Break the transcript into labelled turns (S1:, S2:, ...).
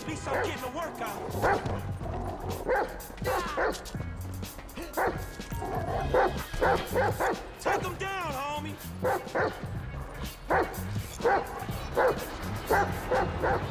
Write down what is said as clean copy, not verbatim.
S1: At least I'm getting a workout. Take him down, homie.